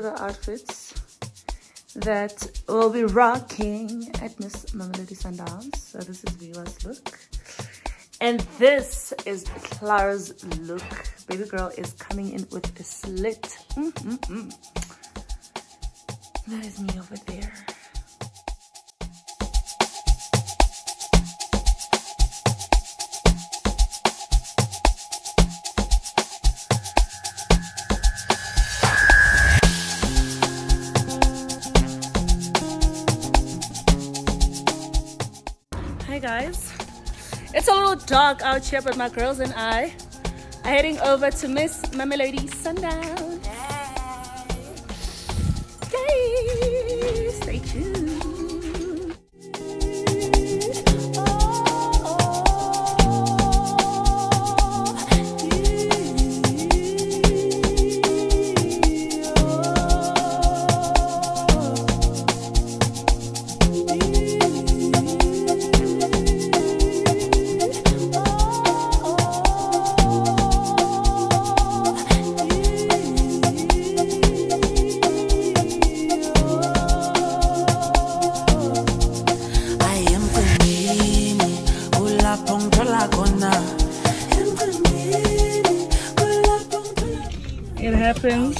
the outfits that we'll be rocking at Miss MAMELODI Sundowns. So this is Viva's look. And this is Clara's look. Baby girl is coming in with a slit. That is me over there. Hi guys. It's a little dark out here, but my girls and I are heading over to Miss MAMELODI Sundowns. Yay! Stay tuned. It happens.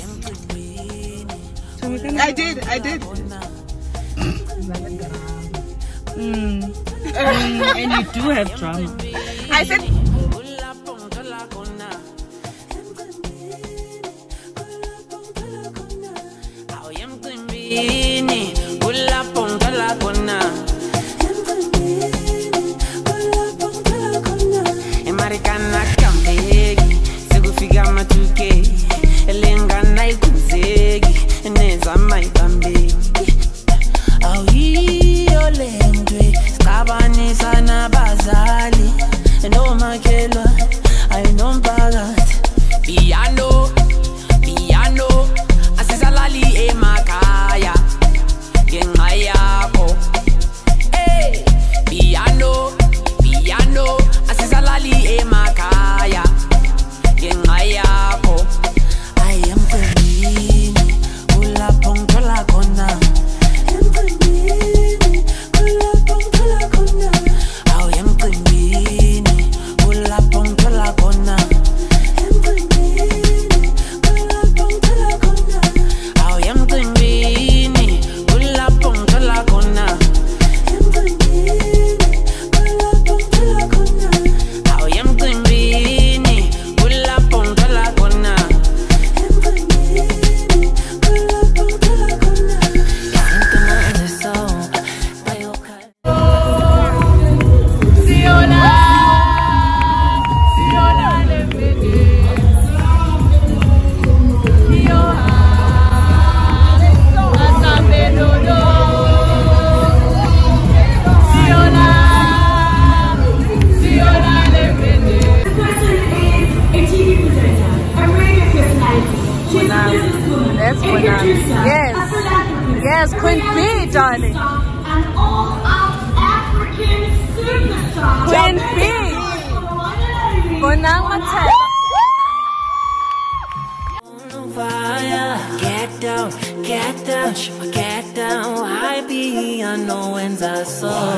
I did. And you do have drama. I said. Yes, Queen B, darling. An all-out African superstar. Queen B. Bonang Mathe. Get down, I be, I know when's I saw.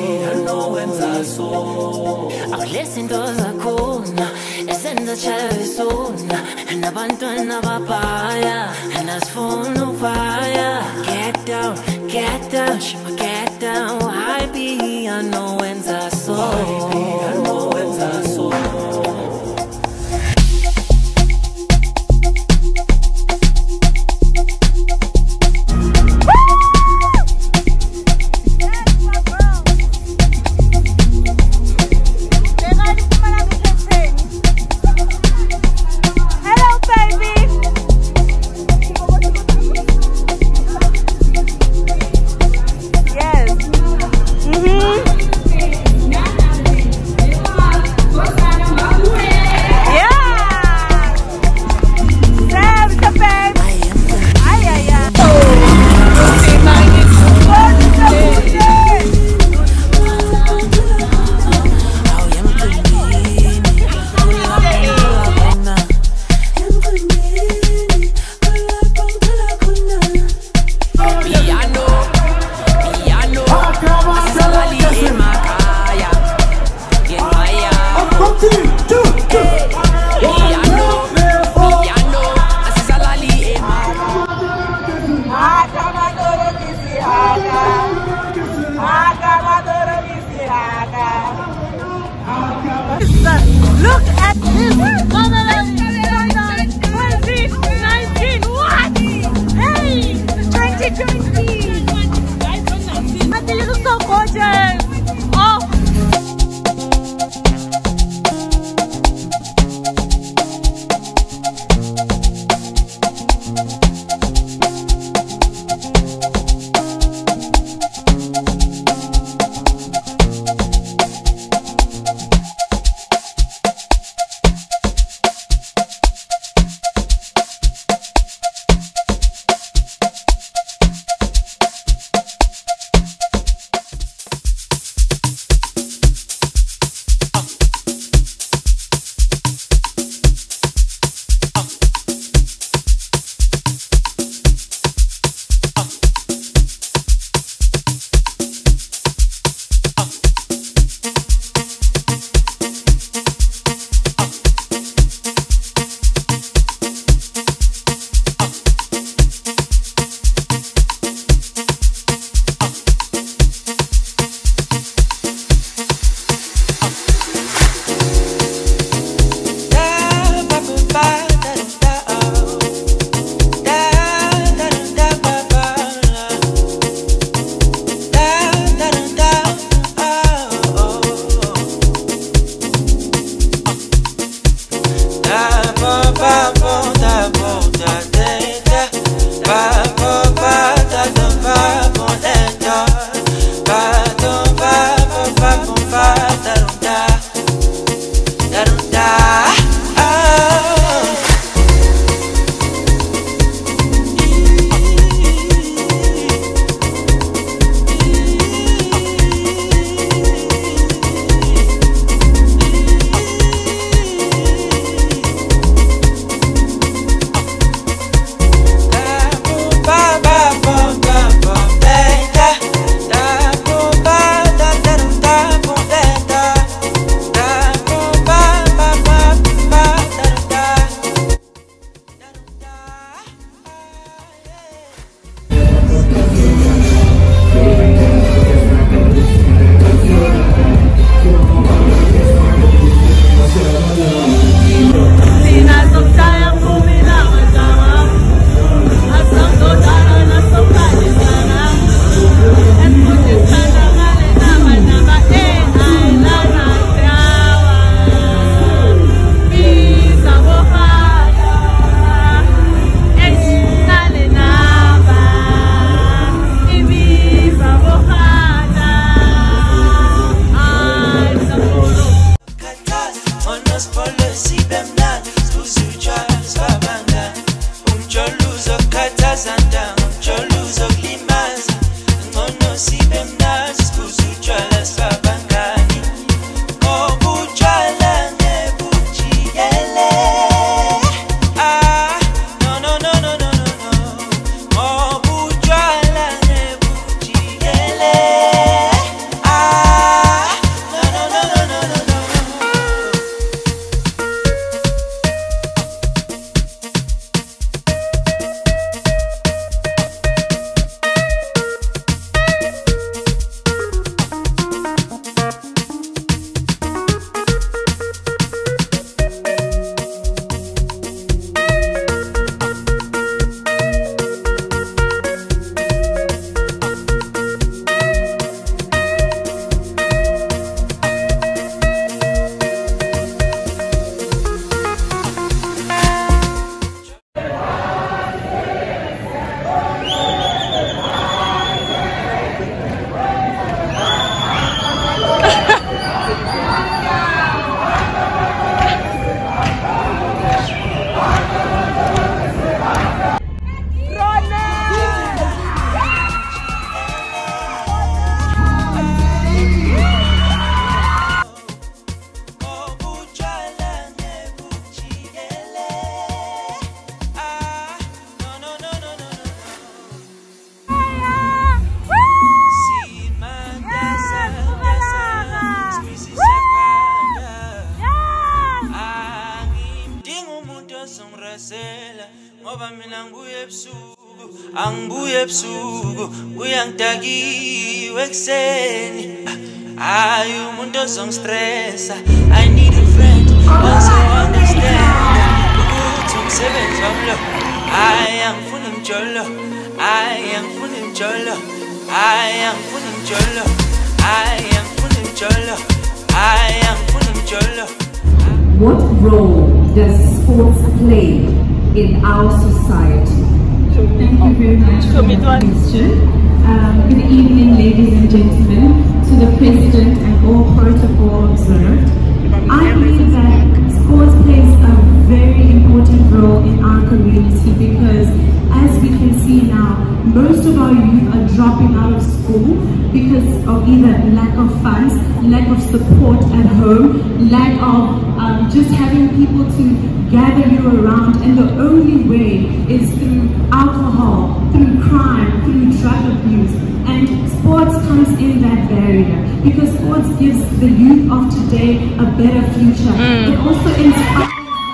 I'll listen to the corner, and the cherry soon, and the bantwana papaya, and as for no fire. Get down, get down, I be, I know when's I saw. ngoba mina ngibuye ebusuku angibuye ebusuku uyangidakiwe ekseni ayi umuntu ozongistressa I need a friend ozo-understand ukuthi umsebenzi wami lo ayi angifuni imjolo ayi angifuni imjolo ayi angifuni imjolo ayi angifuni imjolo ayi angifuni imjolo. What role does sports play in our society? Thank you very much for that question. Good evening, ladies and gentlemen, to the President and all protocol observed. I believe that sports plays a very important role in our community because, as we can see now, most of our youth are dropping out of school because of either lack of funds, lack of support at home, lack of just having people to gather you around, and the only way is through alcohol, through crime, through drug abuse. And sports comes in that barrier because sports gives the youth of today a better future. It also inspires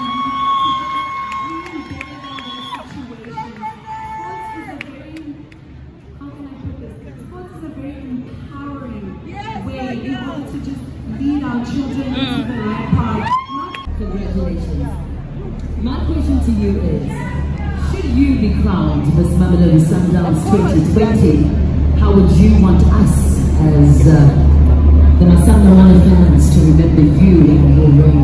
Miss MAMELODI Sundowns 2020, how would you want us as the Masana fans to remember you and your reign?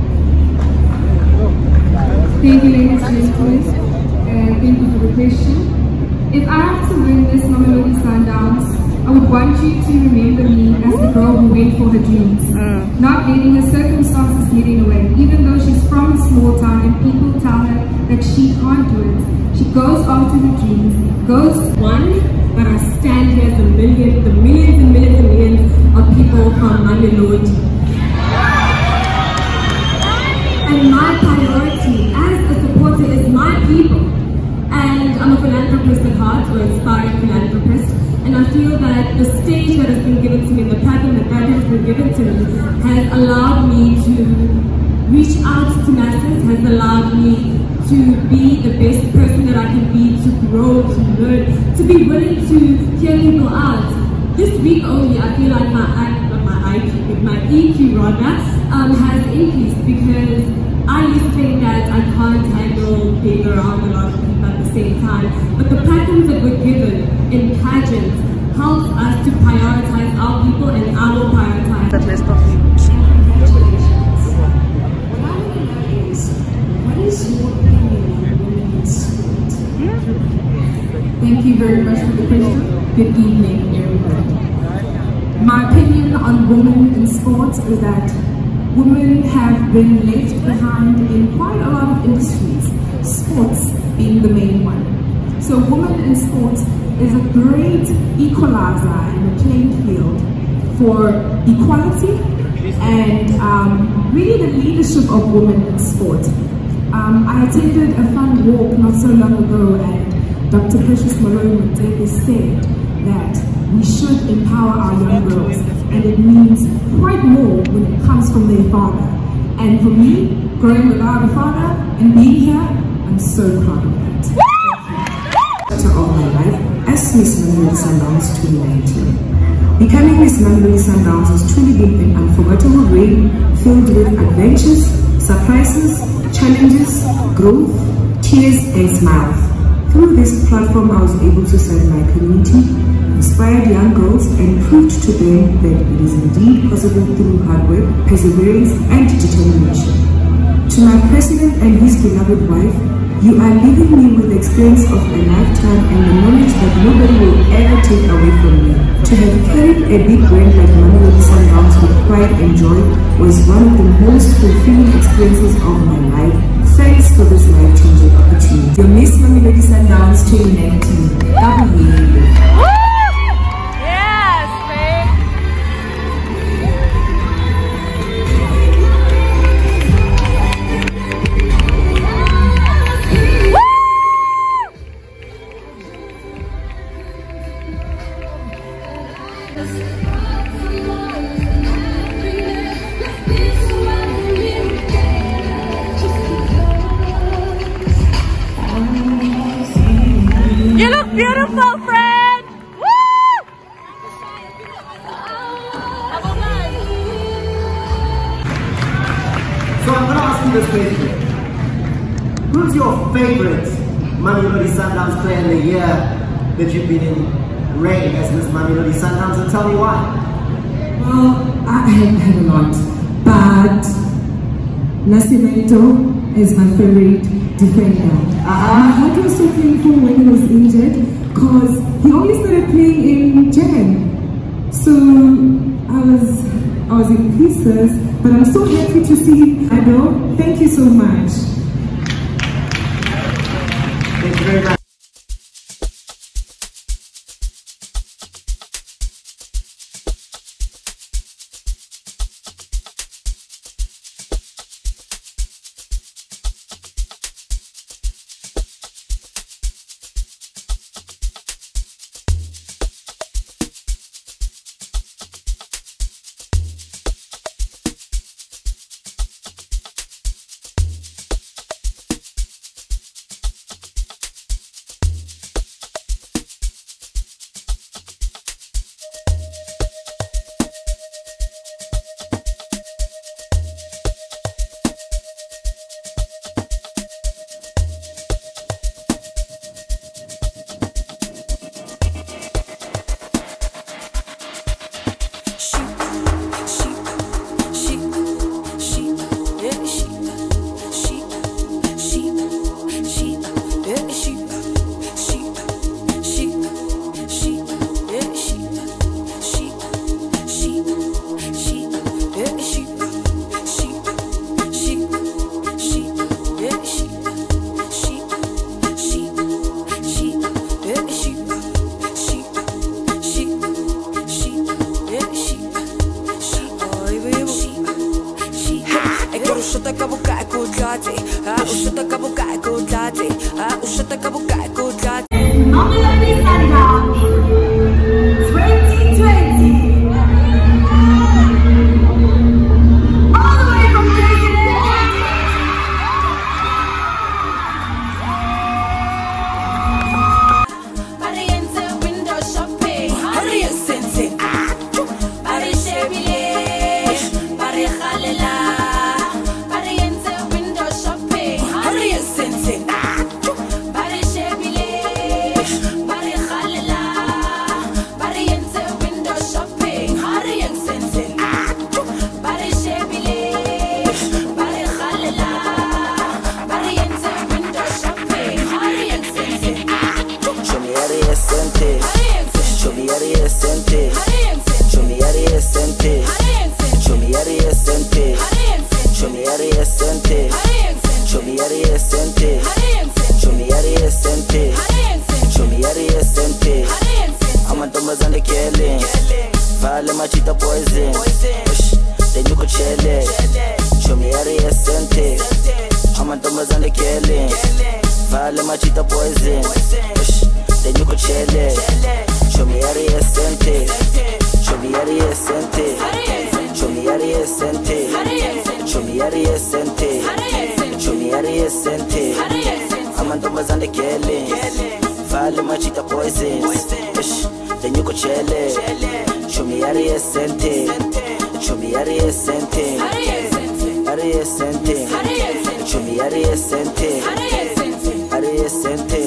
Thank you, ladies and gentlemen. Thank you for the question. If I have to win this MAMELODI Sundowns, I would want you to remember me as the girl who went for her dreams, not letting her circumstances get in the way. Even though she's from a small town and people tell her that she can't do it, she goes after her dreams, goes one, but I stand here as the millions and millions and millions of people from Mamelodi. And my priority as a supporter is my people. And I'm a philanthropist at heart, or aspiring philanthropist. And I feel that the stage that has been given to me, the platform that has been given to me, has allowed me to reach out to masses, has allowed me to be the best person that I can be, to grow, to learn, to be willing to hear people out. This week only, I feel like my EQ rather, has increased because I used to think that I can't handle being around a lot of people at the same time. But the platforms that we're given in pageants helps us to prioritize our people, and I will prioritize that list of people. What is your opinion on women in sport? Thank you very much for the question. Good evening, everybody. My opinion on women in sports is that women have been left behind in quite a lot of industries, sports being the main one. So women in sports is a great equalizer in the playing field for equality and really the leadership of women in sport. I attended a fun walk not so long ago, and Dr. Precious Ntshehi said that we should empower our young girls, and it means quite more when it comes from their father. And for me, growing without a father and being here, I'm so proud of that. All my life as Miss MAMELODI Sundowns 2019. Becoming Miss MAMELODI Sundowns has truly been an unforgettable reign filled with adventures, surprises, challenges, growth, tears and smiles. Through this platform, I was able to serve my community, inspired young girls, and proved to them that it is indeed possible through hard work, perseverance, and determination. To my president and his beloved wife, you are leaving me with the experience of a lifetime and the knowledge that nobody will ever take away from me. To have carried a big brand like MAMELODI Sundowns with pride and joy was one of the most fulfilling experiences of my life. Thanks for this life-changing opportunity. Your Miss MAMELODI Sundowns 2019. you this question. Who's your favorite Mamelodi Sundowns player in the year that you've been in reign as Miss Mamelodi Sundowns, and tell me why? Well, I have had a lot, but Nascimento is my favorite defender. My heart was so painful when he was injured because he only started playing in Jan. So I was in pieces, but I'm so happy to see him. Thank you so much. Thank you very much. Mamelodi Sundowns 2020. All the way from window shopping. Hurry and Sandton. Bari Shebile. Bari Khalela. Bari window shopping. Hurry and Sandton. Bari Shebile. Bari Khalela. Bari window shopping. Hurry and Sandton. Bari Shebile. Bari Khalela. Bari window shopping. Hurry and Sandton. Show me how to sente. Show me how to sente. Show me how to sente. Show me how to sente. Show me how to sente. Show me how to sente. Show me how to sente. Show me how to sente. I'm a dumbass and the killing. Vale machita poison. Then you could chill it. Show me how to sente. I'm a dumbass and the killing. Vale machita poison. Then you could chill it. Show me how to sente. Show me how to sente. Show me how to sente. Show me how to sente. Show me how to sente. I'm a dumbass and the killing. Vale machita poison. Then you could chill it. Show me how to sente. Show me how to sente. How to sente. Show me how to sente. How to sente.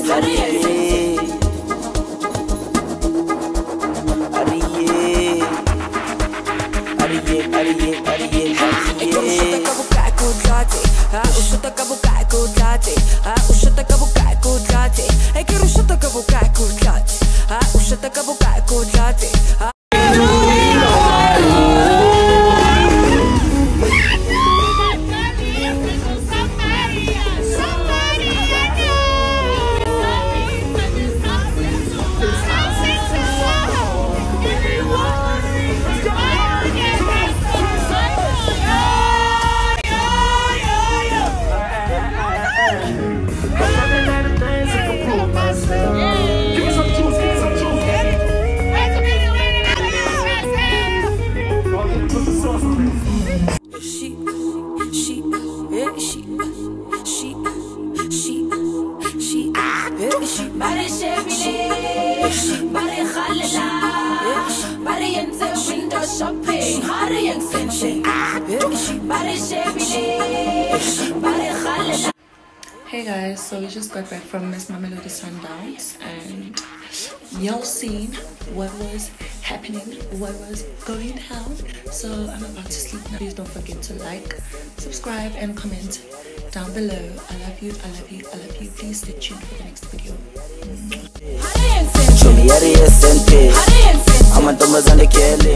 Hey guys, so we just got back from Miss Mamelodi Sundowns and y'all seen what was happening, what was going down. So I'm about to sleep now. Please don't forget to like, subscribe and comment down below. I love you, I love you, I love you. Please stay tuned for the next video. Show me